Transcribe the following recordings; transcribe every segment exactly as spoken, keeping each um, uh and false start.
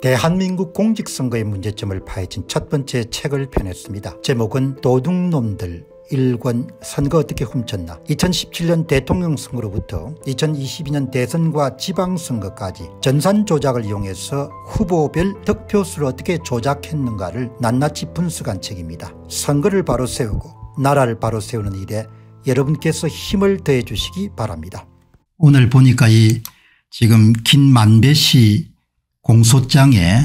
대한민국 공직선거의 문제점을 파헤친 첫 번째 책을 펴냈습니다. 제목은 도둑놈들 일 권 선거 어떻게 훔쳤나. 이천십칠 년 대통령 선거로부터 이천이십이 년 대선과 지방선거까지 전산 조작을 이용해서 후보별 득표수를 어떻게 조작했는가를 낱낱이 분석한 책입니다. 선거를 바로 세우고 나라를 바로 세우는 일에 여러분께서 힘을 더해 주시기 바랍니다. 오늘 보니까 이 지금 김만배 씨 공소장에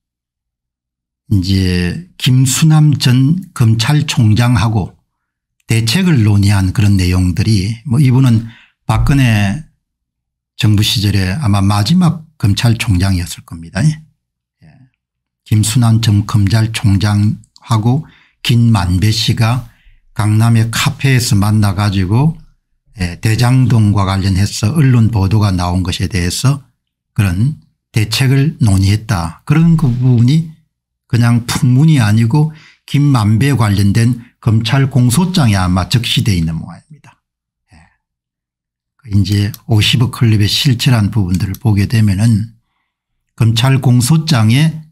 이제 김수남 전 검찰총장하고 대책을 논의한 그런 내용들이, 뭐 이분은 박근혜 정부 시절에 아마 마지막 검찰총장이었을 겁니다. 예. 김수남 전 검찰총장하고 김만배 씨가 강남의 카페에서 만나 가지고 대장동과 관련해서 언론 보도가 나온 것에 대해서 그런 대책을 논의했다. 그런 그 부분이 그냥 풍문이 아니고 김만배에 관련된 검찰 공소장에 아마 적시되어 있는 모양입니다. 예. 이제 오십억 클럽의 실체란 부분들을 보게 되면은 검찰 공소장에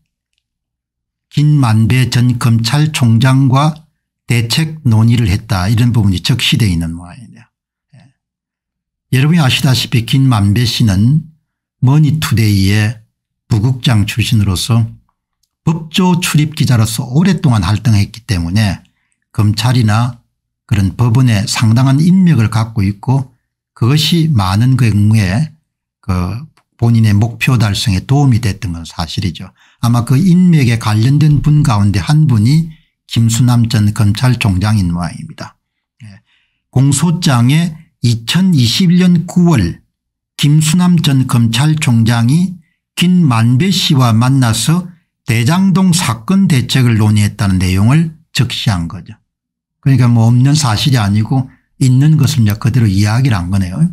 김만배 전 검찰총장과 대책 논의를 했다, 이런 부분이 적시되어 있는 모양입니다. 예. 여러분이 아시다시피 김만배 씨는 머니투데이의 부국장 출신으로서 법조 출입 기자로서 오랫동안 활동했기 때문에 검찰이나 그런 법원에 상당한 인맥을 갖고 있고, 그것이 많은 경우에 그 본인의 목표 달성에 도움이 됐던 건 사실이죠. 아마 그 인맥에 관련된 분 가운데 한 분이 김수남 전 검찰총장인 모양입니다. 공소장에 이천이십일 년 구월 김수남 전 검찰총장이 김만배 씨와 만나서 대장동 사건 대책을 논의했다는 내용을 적시한 거죠. 그러니까 뭐 없는 사실이 아니고 있는 것을 그대로 이야기를 한 거네요.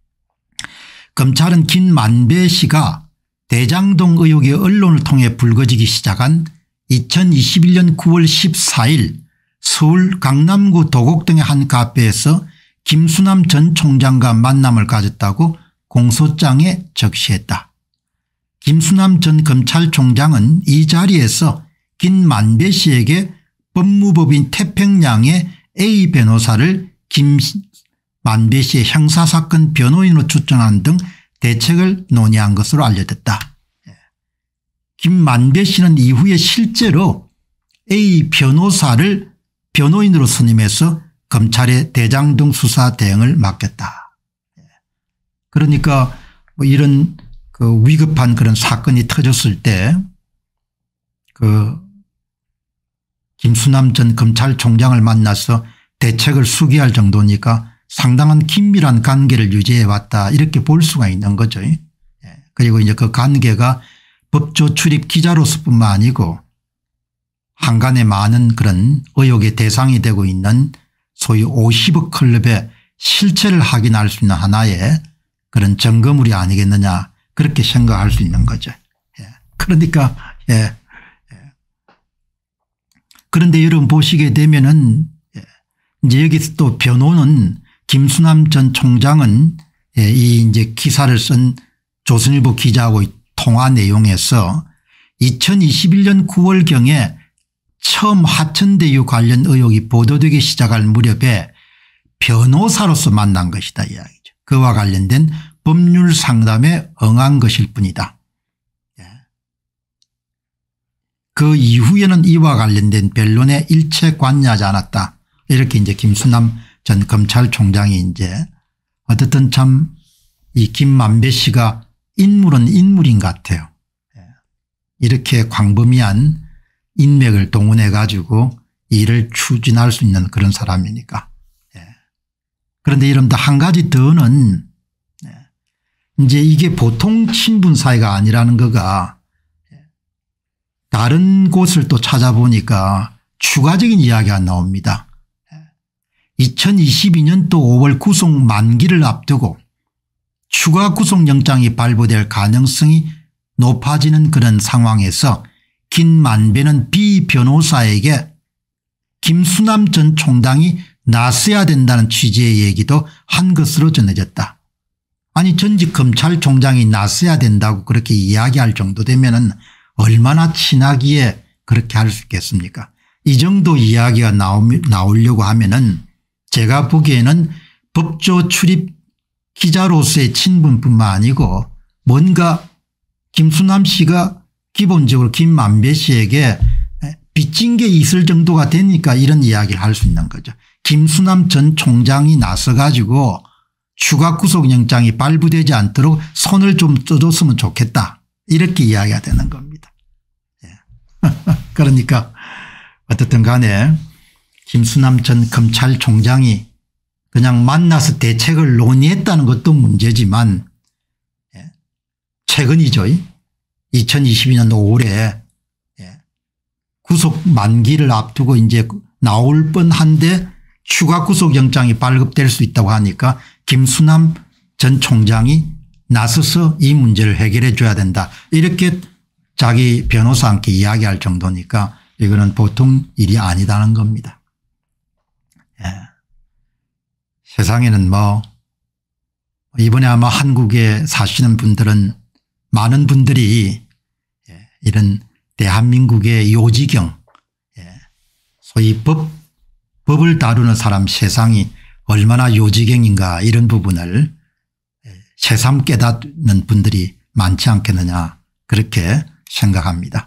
검찰은 김만배 씨가 대장동 의혹이 언론을 통해 불거지기 시작한 이천이십일 년 구월 십사일 서울 강남구 도곡동의 한 카페에서 김수남 전 총장과 만남을 가졌다고 공소장에 적시했다. 김수남 전 검찰총장은 이 자리에서 김만배 씨에게 법무법인 태평양의 A 변호사를 김만배 씨의 형사사건 변호인으로 추천하는 등 대책을 논의한 것으로 알려졌다. 김만배 씨는 이후에 실제로 A 변호사를 변호인으로 선임해서 검찰의 대장동 수사 대응을 맡겼다. 그러니까 뭐 이런 그 위급한 그런 사건이 터졌을 때 그 김수남 전 검찰총장을 만나서 대책을 수기할 정도니까 상당한 긴밀한 관계를 유지해 왔다, 이렇게 볼 수가 있는 거죠. 그리고 이제 그 관계가 법조 출입 기자로서뿐만 아니고 한간에 많은 그런 의혹의 대상이 되고 있는 소위 오십억 클럽의 실체를 확인할 수 있는 하나의 그런 증거물이 아니겠느냐, 그렇게 생각할 수 있는 거죠. 예. 그러니까 예. 예. 그런데 여러분 보시게 되면은 예. 이제 여기서 또 변호는 김수남 전 총장은 예. 이 이제 기사를 쓴 조선일보 기자하고 통화 내용에서 이천이십일 년 구월경에 처음 화천대유 관련 의혹이 보도되기 시작할 무렵에 변호사로서 만난 것이다 이야기죠. 그와 관련된 법률 상담에 응한 것일 뿐이다. 그 이후에는 이와 관련된 변론에 일체 관여하지 않았다. 이렇게 이제 김수남 전 검찰총장이 이제 어쨌든 참 이 김만배 씨가 인물은 인물인 것 같아요. 이렇게 광범위한 인맥을 동원해 가지고 일을 추진할 수 있는 그런 사람이니까. 그런데 이런데 한 가지 더는 이제 이게 보통 친분 사이가 아니라는 거가 다른 곳을 또 찾아보니까 추가적인 이야기가 나옵니다. 이천이십이 년도 오월 구속 만기를 앞두고 추가 구속영장이 발부될 가능성이 높아지는 그런 상황에서 김만배는 비 변호사에게 김수남 전 총장이 나서야 된다는 취지의 얘기도 한 것으로 전해졌다. 아니 전직 검찰총장이 나서야 된다고 그렇게 이야기할 정도 되면은 얼마나 친하기에 그렇게 할 수 있겠습니까? 이 정도 이야기가 나오려고 하면은 제가 보기에는 법조 출입 기자로서의 친분뿐만 아니고 뭔가 김수남 씨가 기본적으로 김만배 씨에게 빚진 게 있을 정도가 되니까 이런 이야기를 할 수 있는 거죠. 김수남 전 총장이 나서 가지고 추가 구속영장이 발부되지 않도록 손을 좀 써줬으면 좋겠다. 이렇게 이야기가 되는 겁니다. 그러니까 어떻든 간에 김수남 전 검찰총장이 그냥 만나서 대책을 논의했다는 것도 문제지만 최근이죠. 이천이십이 년 오월에 구속 만기를 앞두고 이제 나올 뻔한데 추가 구속영장이 발급될 수 있다고 하니까 김수남 전 총장이 나서서 이 문제를 해결해 줘야 된다. 이렇게 자기 변호사와 함께 이야기할 정도니까 이거는 보통 일이 아니다는 겁니다. 예. 세상에는 뭐 이번에 아마 한국에 사시는 분들은 많은 분들이 이런 대한민국의 요지경 소위 법, 법을 다루는 사람 세상이 얼마나 요지경인가 이런 부분을 새삼 깨닫는 분들이 많지 않겠느냐 그렇게 생각합니다.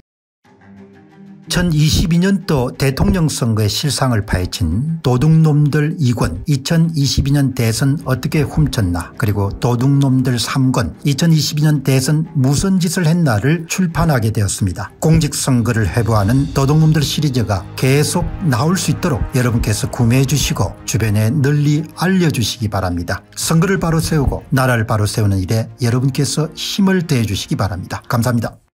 이천이십이 년도 대통령 선거의 실상을 파헤친 도둑놈들 이 권 이천이십이 년 대선 어떻게 훔쳤나 그리고 도둑놈들 삼 권 이천이십이 년 대선 무슨 짓을 했나를 출판하게 되었습니다. 공직선거를 회부하는 도둑놈들 시리즈가 계속 나올 수 있도록 여러분께서 구매해 주시고 주변에 널리 알려주시기 바랍니다. 선거를 바로 세우고 나라를 바로 세우는 일에 여러분께서 힘을 더해 주시기 바랍니다. 감사합니다.